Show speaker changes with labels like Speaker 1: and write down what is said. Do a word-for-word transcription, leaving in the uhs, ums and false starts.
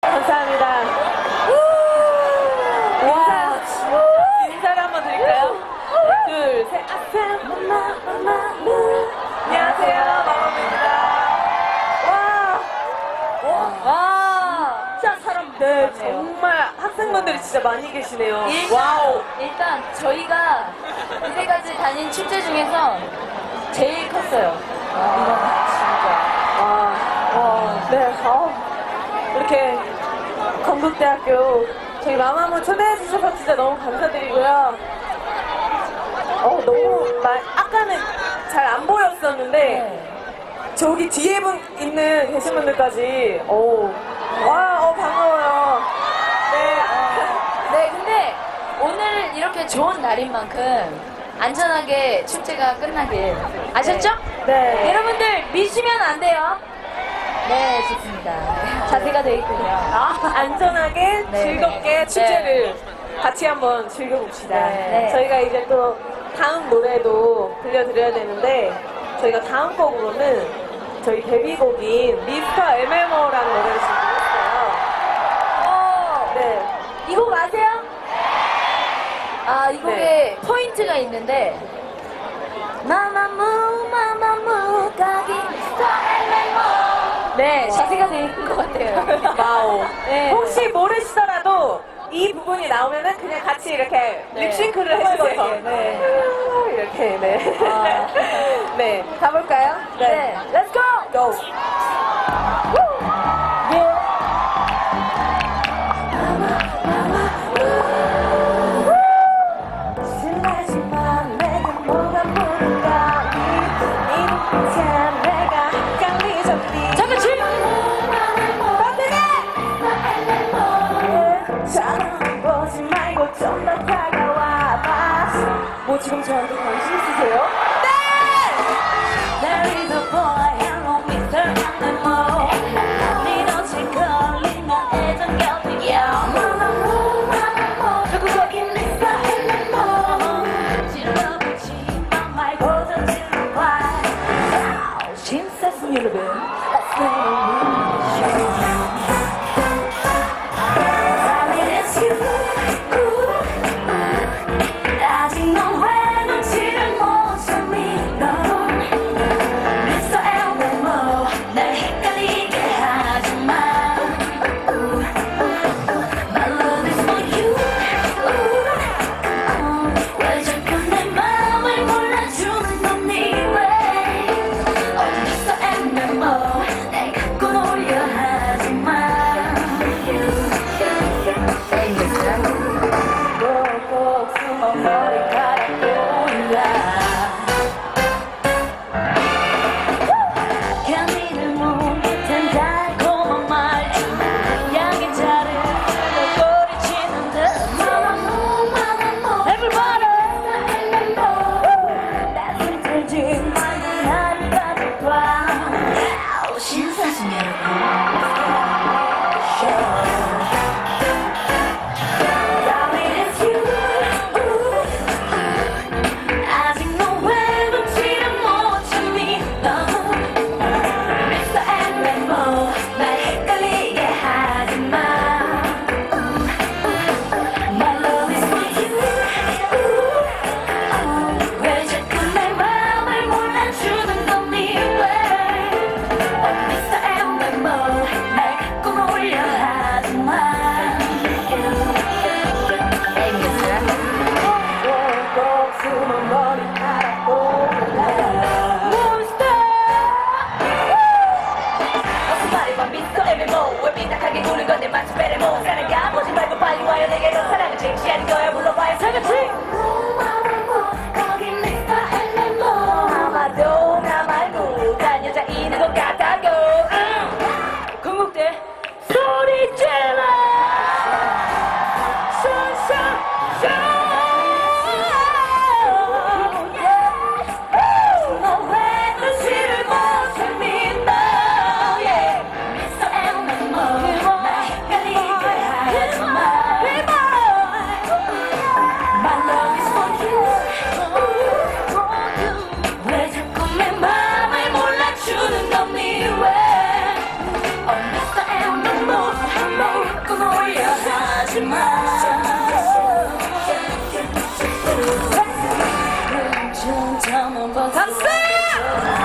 Speaker 1: 감사합니다. 인사, 인사를 한번 드릴까요? 둘, 셋. 안녕하세요, 마마무입니다. 와, 와, 진짜 사람. 네, 정말 학생분들이 진짜 많이 계시네요.
Speaker 2: 일단,
Speaker 1: 와우.
Speaker 2: 일단 저희가 이때까지 다닌 축제 중에서 제일 컸어요.
Speaker 1: 아, 진짜. 와, 와, 네, 어, 이렇게 건국대학교 저희 마마무 초대해 주셔서 진짜 너무 감사드리고요. 어, 너무 말, 아까는 잘 안 보였었는데
Speaker 2: 네.
Speaker 1: 저기 뒤에 분 있는 계신 분들까지, 오, 와, 어, 반가워요. 네, 어.
Speaker 2: 네, 근데 오늘 이렇게 좋은 날인 만큼 안전하게 축제가 끝나길 아셨죠?
Speaker 1: 네.
Speaker 2: 여러분들 미시면 안 돼요. 네, 좋습니다. 자세가 돼 있군요.
Speaker 1: 아, 안전하게
Speaker 2: 네.
Speaker 1: 즐겁게 축제를 같이 한번 즐겨봅시다.
Speaker 2: 네.
Speaker 1: 저희가 이제 또 다음 노래도 들려드려야 되는데 저희가 다음 곡으로는 저희 데뷔곡인 미스터 엠엠오라는 노래를 준비했어요.
Speaker 2: 어,
Speaker 1: 네.
Speaker 2: 이 곡 아세요? 아, 이 곡에
Speaker 1: 네.
Speaker 2: 포인트가 있는데 마마무 마마무 가기 네, 자세가 돼 있는 것 같아요.
Speaker 1: 와우.
Speaker 2: 네.
Speaker 1: 혹시 모르시더라도 이 부분이 나오면은 그냥 같이 이렇게
Speaker 2: 네.
Speaker 1: 립싱크를 해주세요.
Speaker 2: 네.
Speaker 1: 이렇게, 네.
Speaker 2: 아.
Speaker 1: 네. 가볼까요?
Speaker 2: 네, let's go!
Speaker 1: Go! 실례지만 내게 뭐가 모른가 이제 내가 깔리졌니
Speaker 2: 잠깐 줄!
Speaker 1: 쳐다보지 말고 좀 더 다가와봐. 뭐 지금 저한테 관심 있으세요? 네! There is a boy, hello 미스터 엠엠오. 네 덫에 걸리면 애정 곁이야. 조금 거긴 미스터 엠엠오. 찔러보지만 말고 저 찔러봐. 신세스 여러분, let's go. 아직 넌 왜 눈치를 못 챘니
Speaker 2: 박수!